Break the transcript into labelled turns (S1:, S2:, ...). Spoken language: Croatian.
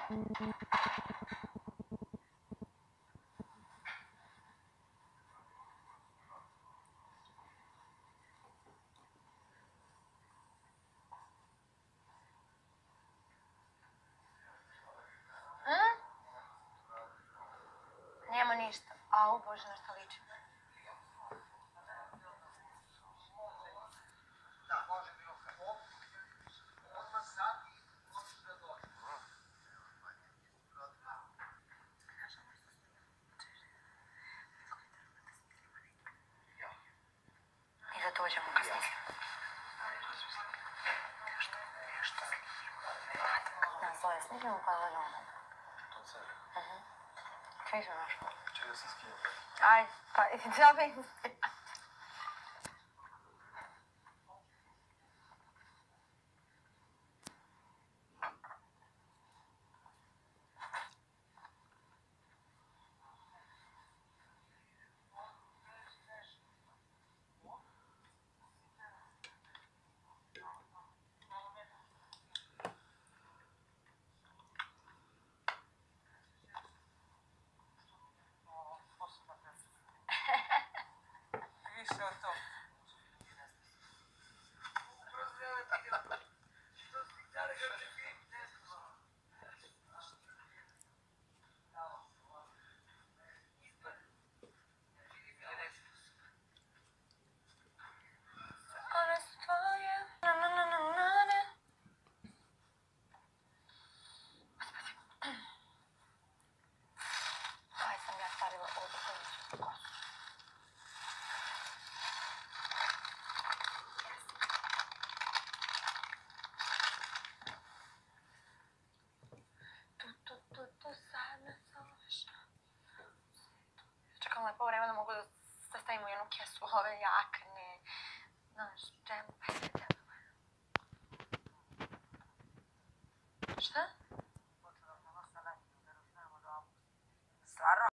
S1: Nema ništa. Au, Bože, nešto liči. I za to ćemo kasnije. Na svoje snimimo pa dođemo. Kaj se našlo?
S2: Čega sam skinuo?
S1: Ajde, pa džabe im se.
S3: Više od to.
S1: One su tvoje. Aj sam ja stavila ovdje koju kosu. Tu sad me zoveš. Čekam lepo vreme da mogu da sastavimo jednu kesu ove jakne. Znaš, džempe. Šta?
S3: Stvarno?